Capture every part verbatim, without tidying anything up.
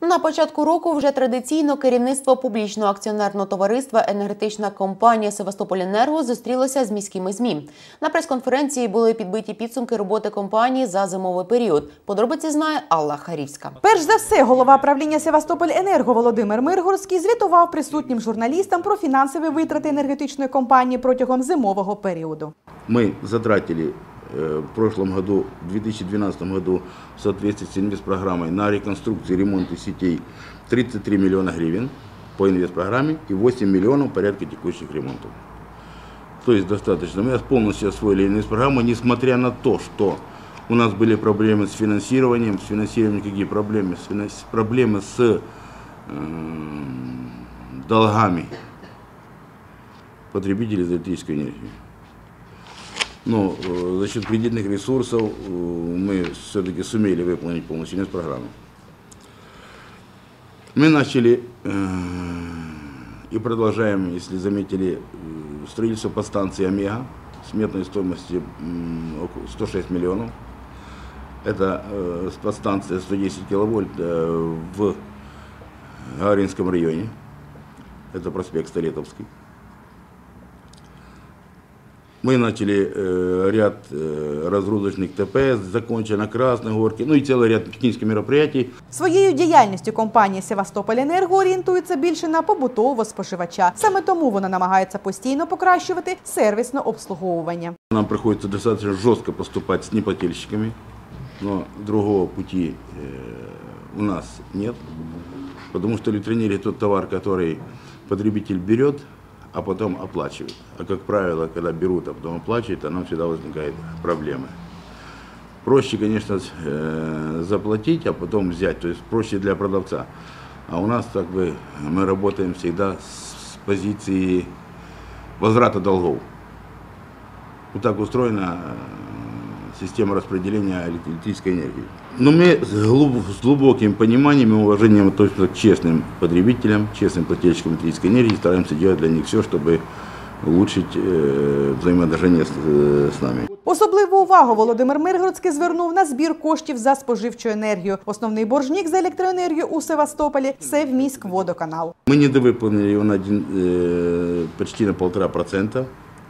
На початку року вже традиційно керівництво публічного акціонерного товариства «Енергетична компанія Севастопольенерго» зустрілося з міськими ЗМІ. На прес-конференції були підбиті підсумки роботи компанії за зимовий період. Подробиці знає Алла Харівська. Перш за все, голова правління «Севастопольенерго» Володимир Миргородський звітував присутнім журналістам про фінансові витрати енергетичної компанії протягом зимового періоду. Ми затратили в прошлом году, в две тысячи двенадцатом году, в соответствии с инвестпрограммой на реконструкцию и ремонт сетей тридцать три миллиона гривен по инвестпрограмме и восемь миллионов порядка текущих ремонтов. То есть достаточно. Мы полностью освоили инвестпрограмму, несмотря на то, что у нас были проблемы с финансированием. С финансированием какие проблемы? С проблемы с э, долгами потребителей за электрическую энергию. Но э, за счет кредитных ресурсов э, мы все-таки сумели выполнить полностью инвестпрограмму. Мы начали э, и продолжаем, если заметили, э, строительство подстанции «Омега» сметной стоимостью э, сто шесть миллионов. Это э, подстанция сто десять киловольт э, в Гагаринском районе. Это проспект Столетовский. Мы начали э, ряд э, разгрузочных ТП, закончили на Красной Горке, ну і цілий ряд технічних мероприятий. Своєю діяльністю компанія «Севастопольенерго» орієнтується більше на побутового споживача. Саме тому вона намагається постійно покращувати сервісне обслуговування. Нам приходиться достаточно жорстко поступати з неплательщиками, но другого пути э, у нас нет, потому что электроэнергия тот товар, который потребитель берет, а потом оплачивают. А как правило, когда берут, а потом оплачивают, то нам всегда возникает проблема. Проще, конечно, заплатить, а потом взять, то есть проще для продавца. А у нас как бы мы работаем всегда с позиции возврата долгов. Вот так устроена система распределения электрической энергии. Но мы с глубоким пониманием и уважением относимся к честным потребителям, честным плательщикам электрической энергии, стараемся делать для них все, чтобы улучшить э, взаимоотношения с, э, с нами. Особливу увагу Володимир Миргородський звернув на збір коштів за споживчу енергію. Основний боржник за електроенергію у Севастополі – Севміськводоканал. Мы недовыполнили его на один, э, почти на полтора процента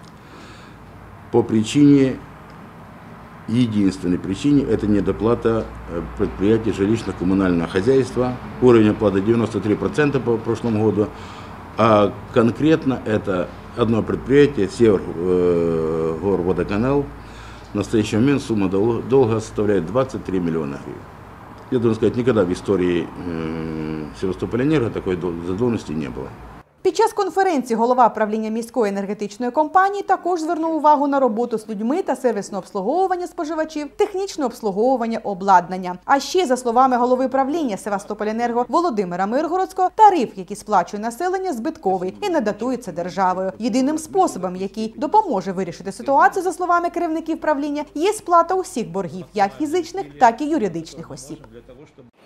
по причине Единственной причине – это недоплата предприятий жилищно-коммунального хозяйства. Уровень оплаты девяносто три процента по прошлому году. А конкретно это одно предприятие, Севергорводоканал. В настоящий момент сумма долга составляет двадцать три миллиона гривен. Я должен сказать, никогда в истории Севастопольенерго такой задолженности не было. Під час конференції голова правління міської енергетичної компанії також звернув увагу на роботу з людьми та сервісне обслуговування споживачів, технічне обслуговування обладнання. А ще, за словами голови правління Севастопольенерго Володимира Миргородського, тариф, який сплачує населення, збитковий і не датується державою. Єдиним способом, який допоможе вирішити ситуацію, за словами керівників правління, є сплата усіх боргів, як фізичних, так і юридичних осіб.